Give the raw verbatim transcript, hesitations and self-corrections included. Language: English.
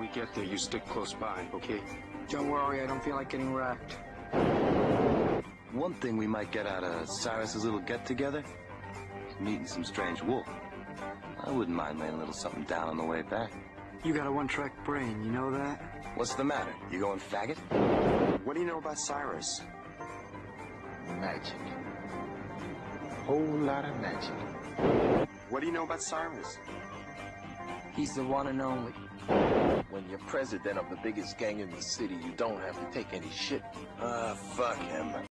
We get there, you stick close by, okay? Don't worry, I don't feel like getting wrecked. One thing we might get out of Cyrus's little get-together is meeting some strange wolf. I wouldn't mind laying a little something down on the way back. You got a one-track brain, you know that? What's the matter? You going faggot? What do you know about Cyrus? Magic. Whole lot of magic. What do you know about Cyrus? He's the one and only. When you're president of the biggest gang in the city, you don't have to take any shit. Ah, uh, fuck him.